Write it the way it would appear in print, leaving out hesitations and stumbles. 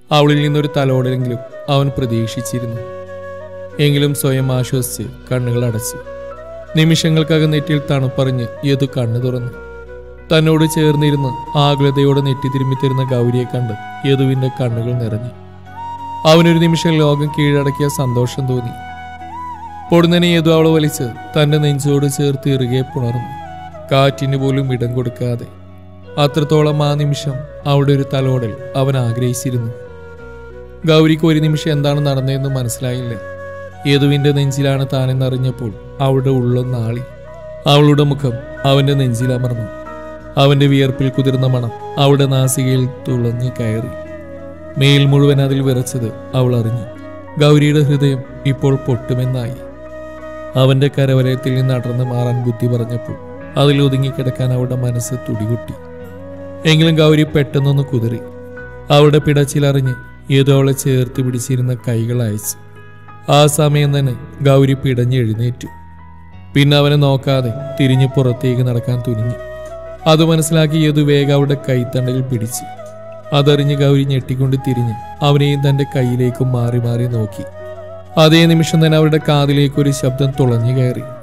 അവളിൽ നിന്നൊരു തലോടലെങ്കിലും അവൻ പ്രതീക്ഷിച്ചിരുന്നു. എങ്കിലും സ്വയം ആശ്വസിച്ച് കണ്ണുകൾ അടച്ചു. നിമിഷങ്ങൾക്കകം നെറ്റിയിൽ തണുപ്പറിഞ്ഞ് യദു കണ്ണു തുറന്നു. തന്നോട് ചേർന്നിരുന്ന് ആകുലതയോടെ നെറ്റി തിരുമ്മിത്തരുന്ന ഗൗരിയെ കണ്ട് യദുവിന്റെ കണ്ണുകൾ നിറഞ്ഞു. അവനൊരു നിമിഷം ലോകം കീഴടക്കിയ സന്തോഷം തോന്നി. പൊടുന്നനെ യദു അവളെ വലിച്ച് തന്റെ നെഞ്ചോട് ചേർത്ത് ഇറുകെ പുണർന്നു, കാറ്റിന് പോലും ഇടം കൊടുക്കാതെ. അത്രത്തോളം ആ നിമിഷം അവളുടെ ഒരു തലോടൽ അവൻ ആഗ്രഹിച്ചിരുന്നു. ഗൗരിക്ക് ഒരു നിമിഷം എന്താണ് നടന്നതെന്ന് മനസ്സിലായില്ല. യദുവിന്റെ നെഞ്ചിലാണ് താനെന്നറിഞ്ഞപ്പോൾ അവളുടെ ഉള്ളൊന്നാളി. അവളുടെ മുഖം അവന്റെ നെഞ്ചിലമർന്നു. അവന്റെ വിയർപ്പിൽ കുതിർന്ന മണം അവളുടെ നാസികയിൽ തുളഞ്ഞു കയറി. മേൽ മുഴുവൻ അതിൽ വിറച്ചത് അവൾ അറിഞ്ഞു. ഗൗരിയുടെ ഹൃദയം ഇപ്പോൾ പൊട്ടുമെന്നായി. അവന്റെ കരവലയത്തിൽ നിന്ന് അടർന്നു മാറാൻ ബുദ്ധി പറഞ്ഞപ്പോൾ അതിൽ ഒതുങ്ങിക്കിടക്കാൻ അവളുടെ മനസ്സ് തുടികൊട്ടി. എങ്കിലും ഗൗരി പെട്ടെന്നൊന്ന് കുതിറി. അവളുടെ പിടച്ചിലറിഞ്ഞ് ഏതോ അവളെ ചേർത്ത് പിടിച്ചിരുന്ന കൈകൾ അയച്ചു. ആ സമയം തന്നെ ഗൗരി പിടഞ്ഞ് എഴുന്നേറ്റു. പിന്നെ അവനെ നോക്കാതെ തിരിഞ്ഞു പുറത്തേക്ക് നടക്കാൻ തുനിഞ്ഞു. അത് മനസ്സിലാക്കി യദു വേഗം അവളുടെ കൈത്തണ്ടയിൽ പിടിച്ചു. അതറിഞ്ഞ് ഗൗരി ഞെട്ടിക്കൊണ്ട് തിരിഞ്ഞ് അവനെയും തന്റെ കൈയിലേക്കും മാറി മാറി നോക്കി. അതേ നിമിഷം തന്നെ അവരുടെ കാതിലേക്കൊരു ശബ്ദം തുളഞ്ഞു കയറി.